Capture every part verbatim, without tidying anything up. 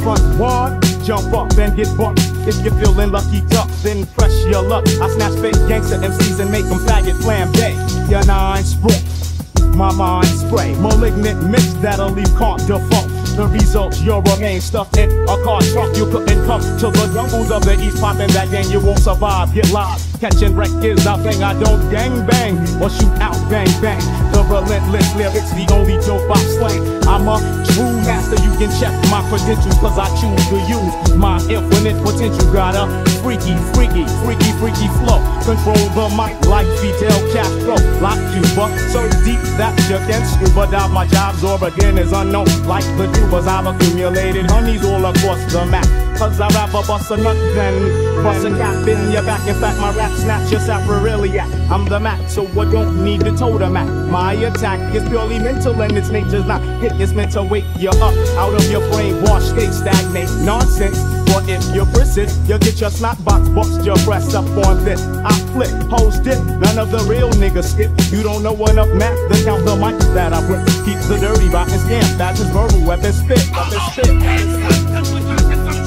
front one, jump up and get bumped. If you're feeling lucky duck, then press your luck. I snatch fake gangster M Cs and make them faggot flambe. Your nine spray, my mind spray. Malignant mix that'll leave can't default. The results, you'll remain stuffed in a car trunk. You couldn't come to the jungles of the east, popping that gang, you won't survive. Get live, catching wreck is our thing. I don't gang bang or shoot out bang bang. The relentless lyrics, the only dope I slang. I'm a true master, you can check my credentials, cause I choose to use my infinite potential. Got a freaky, freaky, freaky, freaky flow. Control the mic like Fidel Castro. Like Cuba, so deep that you can scuba dive. My jobs or again is unknown, like the tubers. I've accumulated honeys all across the map. Cause I rap a bust a nut, then bust a cap in your back. In fact, my rap snatch your saprarilia. I'm the Mac, so I don't need to totem at. My attack is purely mental and its nature's not hit. It's meant to wake you up out of your brainwash state, stagnate nonsense. But if you persist, you'll get your snot box bust your breast up on this. I flip, hoes dip, none of the real niggas skip. You don't know enough math to count the mics that I rip. Keep the dirty rotten scam, that's his verbal weapon spit, weapon spit.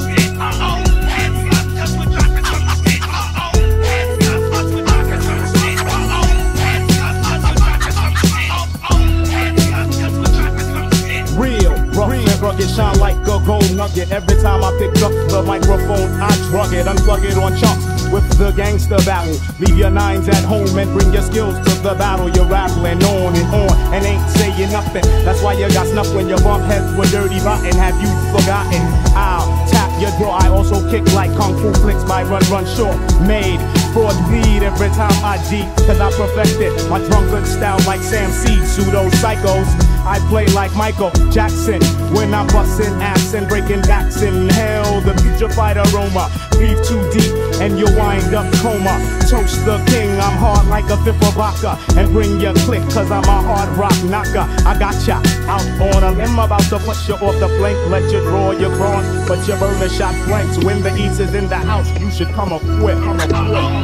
Rugged, shine like a gold nugget. Every time I pick up the microphone, I drug it, unplug it on chunks with the gangster battle. Leave your nines at home and bring your skills to the battle. You're rattling on and on and ain't saying nothing. That's why you got snuffed when you bump heads with dirty rotten. Have you forgotten? I'll tap your jaw. I also kick like kung fu flicks by Run Run Short. Made for speed every time I G, cause I perfected my drunkard style like Sam Seed. Pseudo psychos, I play like Michael Jackson when I'm busting ass and breaking backs in hell. The putrefied aroma, breathe too deep and you wind up coma. Toast the king, I'm hard like a fifth of vodka. And bring your click, cause I'm a hard rock knocker. I got ya out on a limb, about to push you off the flank. Let you draw your cross, but your burner shot blanks. When the east is in the house, you should come up quick. Come up quick.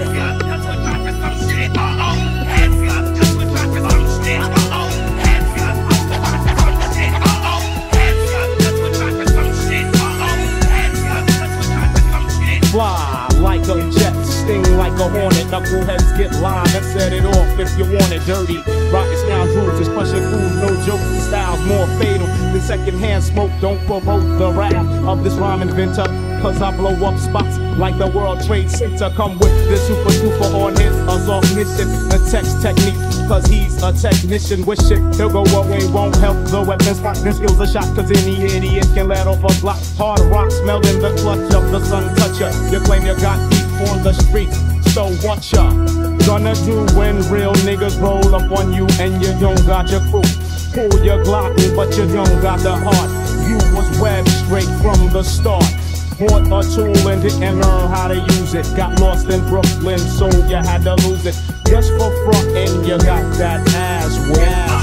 Fly like a jet, sting like a hornet. Knuckleheads get live and set it off if you want it dirty. Rocket scoundrels is pushing fools, no jokes. The style's more fatal than secondhand smoke. Don't provoke the wrath of this rhyme inventor, cause I blow up spots like the World Trade Center. Come with this super duper on his assault mission. The text technique, cause he's a technician. Wish it, he'll go away, won't help the weapons. This skills a shot, cause any idiot can let off a block. Hard rock smelling the clutch of the sun toucher. You claim you got beef on the streets, so what ya gonna do when real niggas roll up on you and you don't got your crew? Pull your glockin', but you don't got the heart. You was webbed straight from the start. Bought a tool and didn't learn how to use it. Got lost in Brooklyn, so you had to lose it. Just for frontin', you got that ass wet.